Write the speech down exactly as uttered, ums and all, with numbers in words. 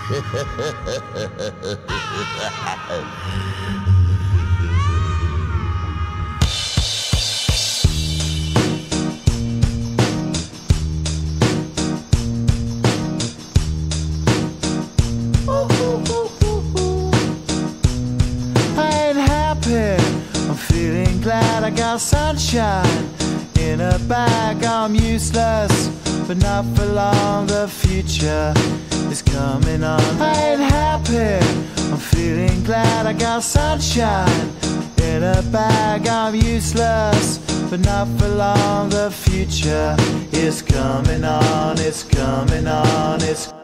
I'm feeling glad I got sunshine in a bag. I'm useless, but not for long. The future is coming on. I ain't happy. I'm feeling glad I got sunshine in a bag. I'm useless, but not for long. The future is coming on. It's coming on. It's